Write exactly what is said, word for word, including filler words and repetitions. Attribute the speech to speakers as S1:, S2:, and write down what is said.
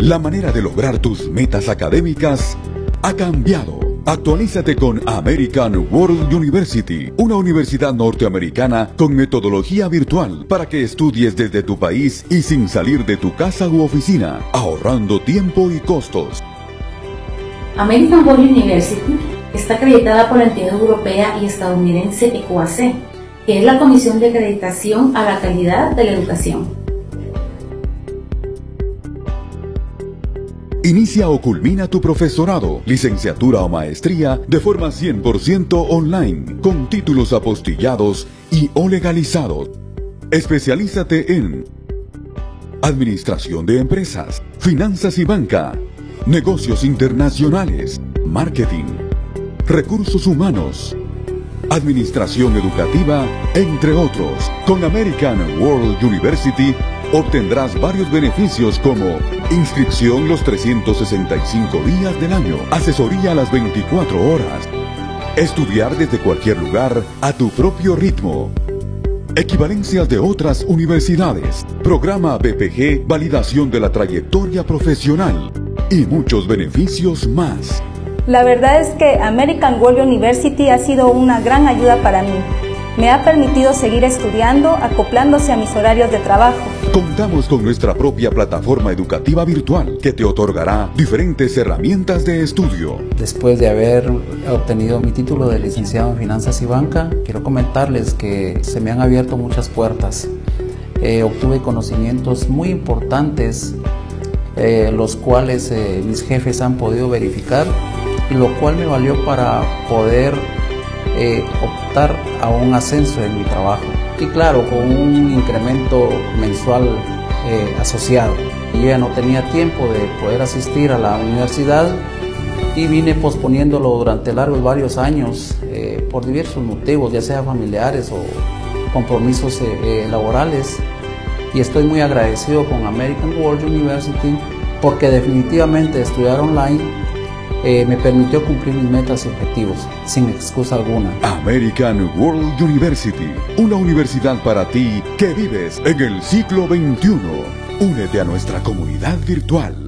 S1: La manera de lograr tus metas académicas ha cambiado. Actualízate con American World University, una universidad norteamericana con metodología virtual para que estudies desde tu país y sin salir de tu casa u oficina, ahorrando tiempo y costos.
S2: American World University está acreditada por la entidad europea y estadounidense E Q A C, que es la Comisión de Acreditación a la Calidad de la Educación.
S1: Inicia o culmina tu profesorado, licenciatura o maestría de forma cien por ciento online, con títulos apostillados y o legalizados. Especialízate en Administración de Empresas, Finanzas y Banca, Negocios Internacionales, Marketing, Recursos Humanos, Administración Educativa, entre otros. Con American World University obtendrás varios beneficios como inscripción los trescientos sesenta y cinco días del año, asesoría a las veinticuatro horas, estudiar desde cualquier lugar a tu propio ritmo, equivalencias de otras universidades, programa B P G, validación de la trayectoria profesional y muchos beneficios más.
S3: La verdad es que American World University ha sido una gran ayuda para mí. Me ha permitido seguir estudiando, acoplándose a mis horarios de trabajo.
S1: Contamos con nuestra propia plataforma educativa virtual que te otorgará diferentes herramientas de estudio.
S4: Después de haber obtenido mi título de licenciado en Finanzas y Banca, quiero comentarles que se me han abierto muchas puertas. Eh, obtuve conocimientos muy importantes, eh, los cuales eh, mis jefes han podido verificar, y lo cual me valió para poder Eh, optar a un ascenso en mi trabajo y claro, con un incremento mensual eh, asociado. Yo ya no tenía tiempo de poder asistir a la universidad y vine posponiéndolo durante largos varios años eh, por diversos motivos, ya sea familiares o compromisos eh, eh, laborales, y estoy muy agradecido con American World University porque definitivamente estudiar online Eh, me permitió cumplir mis metas y objetivos, sin excusa alguna.
S1: American World University, una universidad para ti que vives en el siglo veintiuno. Únete a nuestra comunidad virtual.